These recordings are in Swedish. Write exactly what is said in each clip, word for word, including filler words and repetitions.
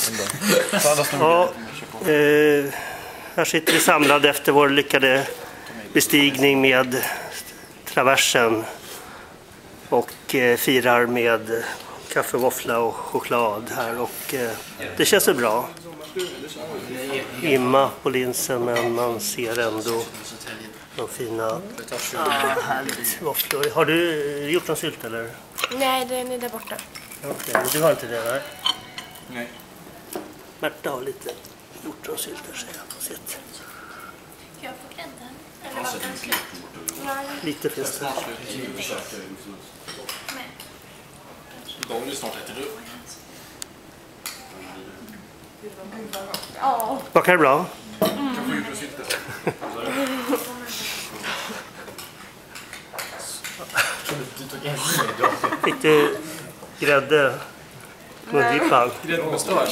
Ja, eh, här sitter vi samlade efter vår lyckade bestigning med traversen och eh, firar med kaffe, våffla och choklad här, och eh, det känns så bra. Imma på linsen, men man ser ändå de fina ah, härligt våfflor. Har du gjort någon sylt eller? Nej, den är där borta. Okej, okay, du har inte det där? Nej. Märta har lite gjort någon sylt där, säger jag. Sett. Jag får grädden. Eller var den slut? Lite finns det. De vill snart äta upp. Ja. Smakar det bra? Mm. Kan få gjort sylt. Fick du grädde mungipan? Grädde med stör.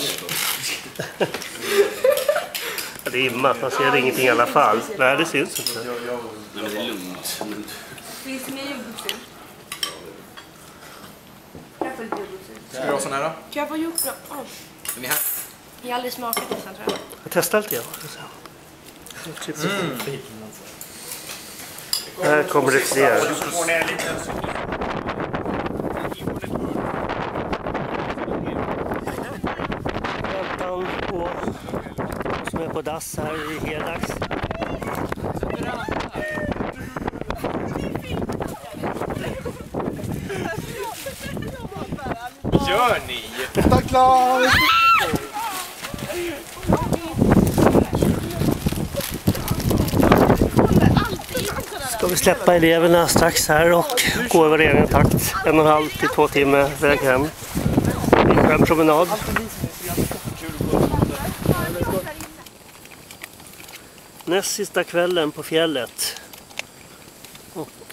Det är immat, man ser ingenting i alla fall. Nej, det syns inte. Det är lugnt. Finns det mer jordgubbssylt? Ska du ha sån här då? Kan jag få jordgubbssylt? Oh. Den är här. Jag har aldrig smakat nästan, tror jag. Jag testar lite, ja. Mm. Här kommer det fler. Väntan på som är på dass här i Helax. Gör ni? Tack Klar! Ska vi släppa eleverna strax här och gå över egen takt. En och en halv till två timmar väg hem. En promenad. Näst sista kvällen på fjället. Och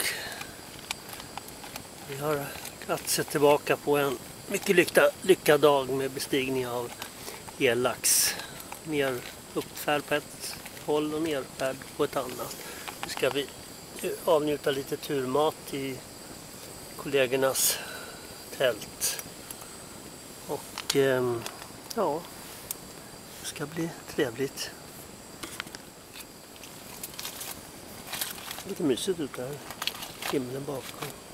vi har sett tillbaka på en mycket lyckad, lyckad dag med bestigning av Helax. Ner uppfärd på ett håll och nerfärd på ett annat. Nu ska vi avnjuta lite turmat i kollegornas tält. Och eh, ja, det ska bli trevligt. Lite mysigt ut där. Himlen bakom.